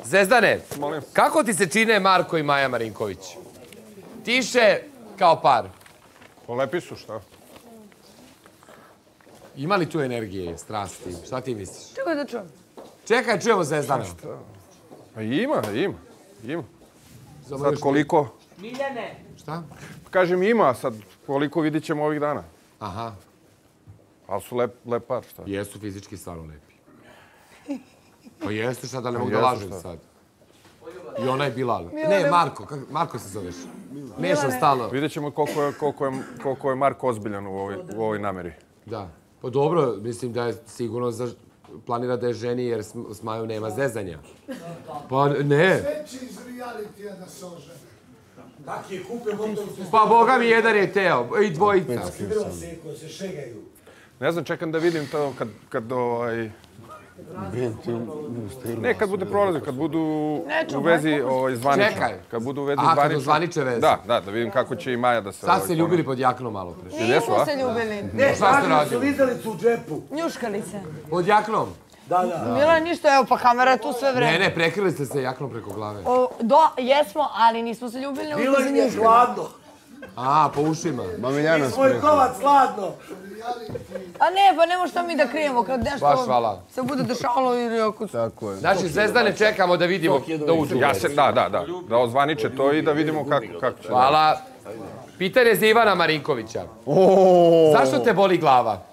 Zvezdane, kako ti se čine Marko i Maja Marinković? Tiše kao par. Lepi su, šta? Ima li tu energije, strasti? Šta ti misliš? Čekaj da čujem. Čekaj, čujemo Zvezdana. Ima. Sad koliko... Miljane. Šta? Kažem ima, sad koliko vidit ćemo ovih dana. Aha. Ali su lep par, šta? Jesu fizički stvarno lepi. Pa jeste, šta da ne mogu da lažem sad. I ona je bila... Ne, Marko. Marko se zoveš. Mešam stalno. Vidjet ćemo koliko je Marko ozbiljan u ovoj nameri. Da. Pa dobro, mislim da je sigurno planira da je ženi jer s Majom nema zezanja. Pa ne. Sve će iz realitija da se ožene. Tako je, kupe gotovo su... Pa Boga mi jedan je teo. I dvojica. Bilo se šegaju. Ne znam, čekam da vidim to kad ne, kad bude prolaze, kad budu u vezi zvanično. Čekaj. Kad budu u vezi Aha, kad zvanično. zvaniče veze. Da, da vidim kako će i Maja da se... Sad se ljubili pod jaknom malo pre. Nismo se ljubili. Ne, Šta ste tražili su radili? lizalicu u džepu. Njuškali se. Pod jaknom? Da. Milo, ništa, evo pa kamera je tu sve vreme. Ne, prekrili ste se jaknom preko glave. Jesmo, ali nismo se ljubili, nego Bilo smo se im je njuškali. hladno. A, po ušima. Mi smo i kovac hladno. A ne, pa nemo šta mi da krijemo kad Baš nešto hvala. se bude dešavalo ili ako... Tako je. Znači, Zvezdane čekamo da vidimo da uđu. Da ozvaniče to i da vidimo kako će. Hvala. Pitanje za Ivana Marinkovića. Zašto te boli glava?